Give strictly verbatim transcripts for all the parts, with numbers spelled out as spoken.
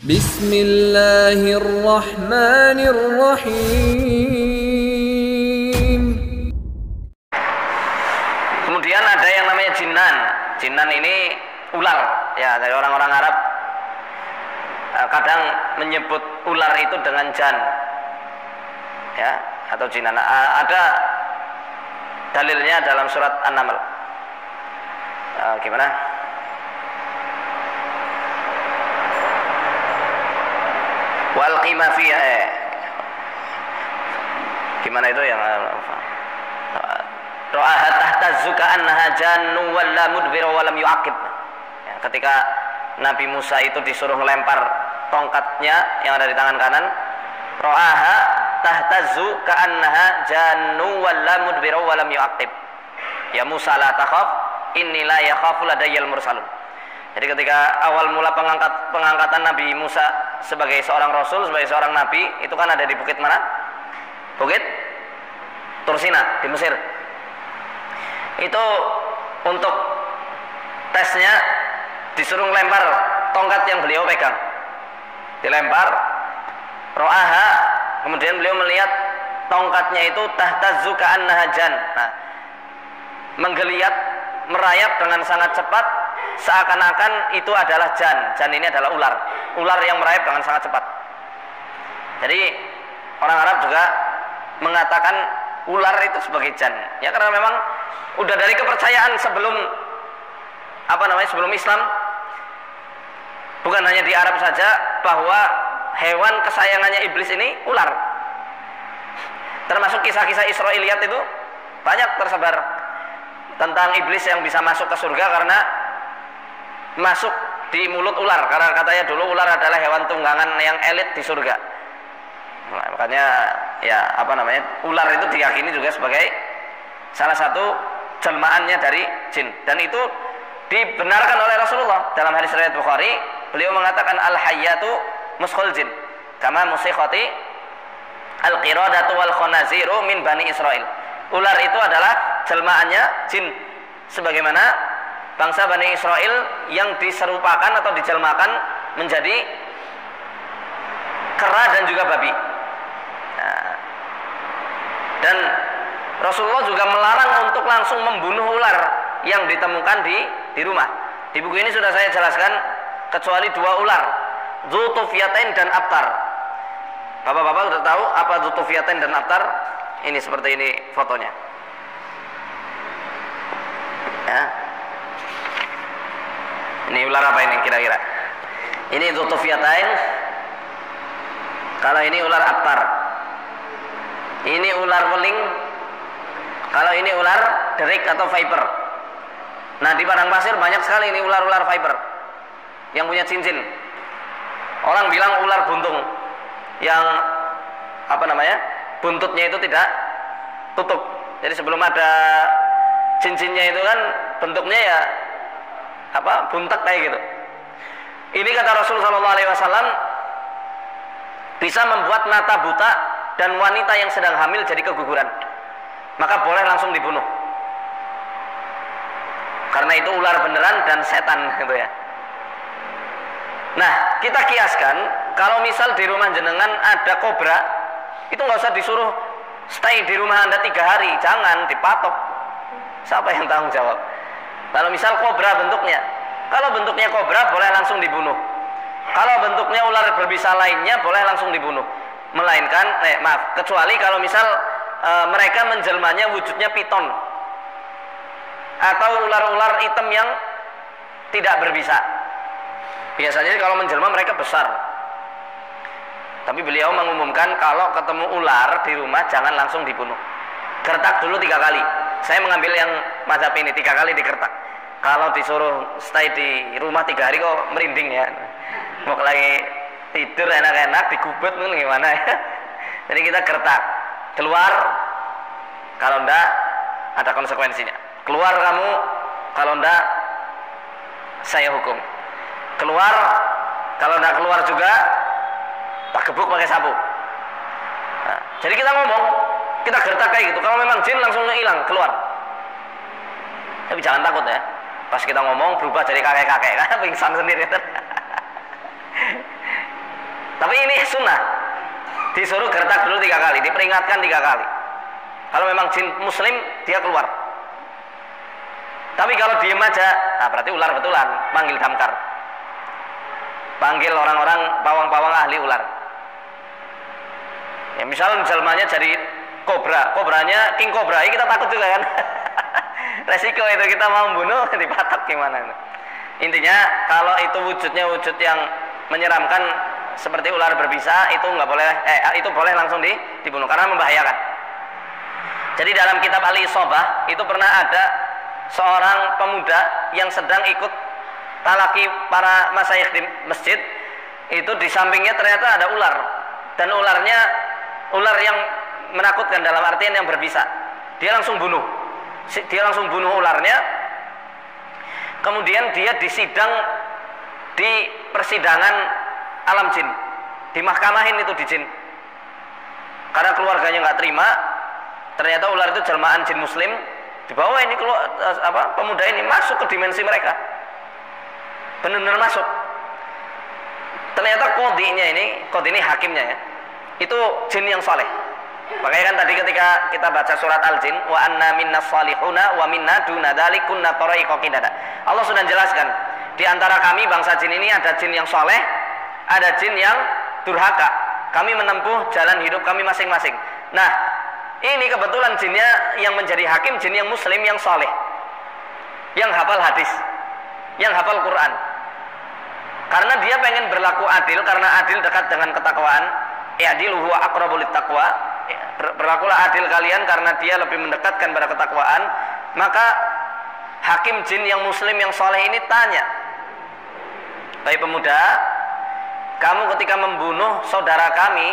Bismillahirrahmanirrahim. Kemudian ada yang namanya jinnan. Jinnan ini ular, ya, dari orang-orang Arab kadang menyebut ular itu dengan jan, ya, atau jinnan. Ada dalilnya dalam surat An-Naml. Uh, gimana? Wal qima fiha. Eh. Gimana itu yang ra'aha tahtazzu ka'annaha jannu walla mudbira wa lam yu'aqib. Ya, ketika Nabi Musa itu disuruh melempar tongkatnya yang ada di tangan kanan, ra'aha tahtazzu ka'annaha jannu walla mudbira wa lam yu'aqib. Ya Musa la takhaf inni la yakhafu ladayyal mursalun. Jadi ketika awal mula pengangkat pengangkatan Nabi Musa sebagai seorang rasul, sebagai seorang nabi, itu kan ada di bukit mana? Bukit Tursina di Mesir. Itu untuk tesnya disuruh lempar tongkat yang beliau pegang. Dilempar, ro'aha, kemudian beliau melihat tongkatnya itu tahtazzu ka'annaha jan. Nah, menggeliat, merayap dengan sangat cepat, seakan-akan itu adalah jan. Jan ini adalah ular, ular yang merayap dengan sangat cepat. Jadi orang Arab juga mengatakan ular itu sebagai jan, ya, karena memang udah dari kepercayaan sebelum apa namanya sebelum Islam, bukan hanya di Arab saja, bahwa hewan kesayangannya iblis ini ular. Termasuk kisah-kisah Israiliyat itu banyak tersebar tentang iblis yang bisa masuk ke surga karena masuk di mulut ular, karena katanya dulu ular adalah hewan tunggangan yang elit di surga. Nah, makanya ya apa namanya ular itu diyakini juga sebagai salah satu jelmaannya dari jin, dan itu dibenarkan oleh Rasulullah dalam hadis riwayat Bukhari. Beliau mengatakan al hayyatu muskhul jin kama musikhati al qiradatu wal khanaziru min bani Israil. Ular itu adalah jelmaannya jin, sebagaimana bangsa Bani Israel yang diserupakan atau dijelmakan menjadi kera dan juga babi. Nah, dan Rasulullah juga melarang untuk langsung membunuh ular yang ditemukan di di rumah. Di buku ini sudah saya jelaskan, kecuali dua ular, Dzultufiyatain dan Abtar. Bapak-bapak sudah tahu apa Dzultufiyatain dan Abtar? Ini seperti ini fotonya. Ya. Ini ular apa ini kira-kira? Ini Dzultufiyatain. Kalau ini ular Abtar. Ini ular weling. Kalau ini ular derik atau viper. Nah, di padang pasir banyak sekali ini ular-ular viper yang punya cincin. Orang bilang ular buntung yang apa namanya? Buntutnya itu tidak tutup. Jadi sebelum ada cincinnya itu kan bentuknya ya apa? Buntek kayak gitu. Ini kata Rasul sallallahu alaihi wasallam bisa membuat mata buta dan wanita yang sedang hamil jadi keguguran. Maka boleh langsung dibunuh. Karena itu ular beneran dan setan gitu ya. Nah, kita kiaskan kalau misal di rumah jenengan ada kobra, itu nggak usah disuruh stay di rumah Anda tiga hari, jangan dipatok. Siapa yang tanggung jawab? Kalau misal kobra bentuknya, kalau bentuknya kobra boleh langsung dibunuh. Kalau bentuknya ular berbisa lainnya boleh langsung dibunuh. Melainkan, eh, maaf, kecuali kalau misal e, mereka menjelmanya wujudnya piton atau ular-ular hitam yang tidak berbisa. Biasanya kalau menjelma mereka besar. Tapi beliau mengumumkan kalau ketemu ular di rumah jangan langsung dibunuh. Gertak dulu tiga kali. Saya mengambil yang mazhab ini, tiga kali digertak. Kalau disuruh stay di rumah tiga hari kok merinding ya. Mau lagi tidur enak-enak digubet gimana ya. Jadi kita gertak. Keluar, kalau enggak ada konsekuensinya. Keluar kamu, kalau enggak saya hukum. Keluar, kalau enggak keluar juga tak gebuk pakai sapu. Nah, jadi kita ngomong, kita gertak kayak gitu. Kalau memang jin langsung hilang, keluar. Tapi jangan takut ya. Pas kita ngomong berubah jadi kakek-kakek kan pingsan sendiri. Tapi ini sunnah. Disuruh gertak dulu tiga kali, diperingatkan tiga kali. Kalau memang jin muslim, dia keluar. Tapi kalau diem aja, nah berarti ular betulan, panggil damkar. Panggil orang-orang pawang-pawang ahli ular. Ya misal jelmanya jadi kobra, kobranya king kobra, ya kita takut juga kan. Resiko itu kita mau membunuh, dipatok gimana. Intinya kalau itu wujudnya wujud yang menyeramkan seperti ular berbisa, itu nggak boleh, eh itu boleh langsung di, dibunuh karena membahayakan. Jadi dalam kitab Al-Isobah itu pernah ada seorang pemuda yang sedang ikut talaki para masyayikh di masjid. Itu di sampingnya ternyata ada ular, dan ularnya ular yang menakutkan dalam artian yang berbisa. Dia langsung bunuh, dia langsung bunuh ularnya. Kemudian dia disidang di persidangan alam jin, dimahkamahin itu di jin. Karena keluarganya nggak terima, ternyata ular itu jelmaan jin muslim. Dibawa ini keluar, apa pemuda ini masuk ke dimensi mereka, benar-benar masuk. Ternyata kodinya ini, kodi ini hakimnya ya, itu jin yang soleh. Makanya kan tadi ketika kita baca surat Al-Jin, wa anna minna salihuna wa minna duna dzalik kunna tara'iqa qidada. Allah sudah jelaskan, di antara kami bangsa jin ini ada jin yang soleh, ada jin yang durhaka. Kami menempuh jalan hidup kami masing-masing. Nah, ini kebetulan jinnya yang menjadi hakim, jin yang muslim yang soleh, yang hafal hadis, yang hafal Quran. Karena dia pengen berlaku adil, karena adil dekat dengan ketakwaan. I'dilu huwa aqrabu littaqwa. Berlakulah adil kalian karena dia lebih mendekatkan pada ketakwaan. Maka hakim jin yang muslim yang soleh ini tanya, "Baik pemuda, kamu ketika membunuh saudara kami,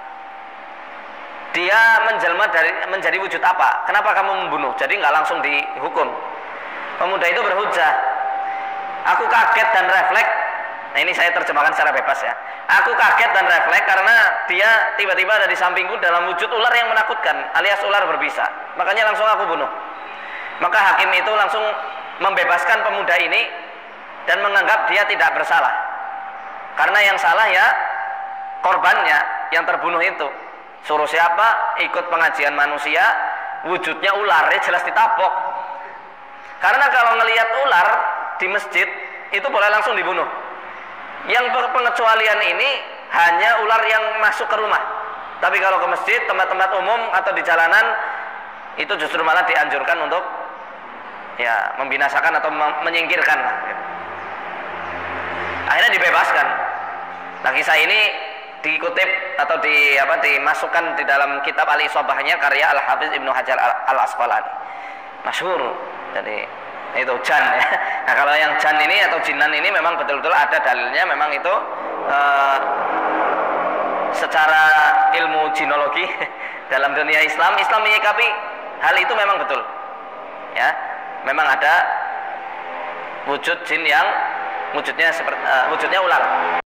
dia menjelma dari menjadi wujud apa? Kenapa kamu membunuh?" Jadi nggak langsung dihukum. Pemuda itu berhujah, "Aku kaget dan refleks." Nah ini saya terjemahkan secara bebas ya. "Aku kaget dan refleks karena dia tiba-tiba ada di sampingku dalam wujud ular yang menakutkan, alias ular berbisa. Makanya langsung aku bunuh." Maka hakim itu langsung membebaskan pemuda ini dan menganggap dia tidak bersalah. Karena yang salah ya korbannya yang terbunuh itu. Suruh siapa? Ikut pengajian manusia, wujudnya ular, ya jelas ditabok. Karena kalau ngelihat ular di masjid itu boleh langsung dibunuh. Yang pengecualian ini hanya ular yang masuk ke rumah. Tapi kalau ke masjid, tempat-tempat umum atau di jalanan, itu justru malah dianjurkan untuk ya membinasakan atau menyingkirkan. Akhirnya dibebaskan. Nah kisah ini dikutip atau di apa dimasukkan di dalam kitab Al-Isobahnya karya Al-Hafiz Ibnu Hajar Al-Asqalani. Masyhur. Jadi itu jan ya. Nah kalau yang jan ini atau jinan ini memang betul-betul ada dalilnya, memang itu uh, secara ilmu jinologi dalam dunia Islam, Islam menyikapi hal itu memang betul ya, memang ada wujud jin yang wujudnya seperti uh, wujudnya ular.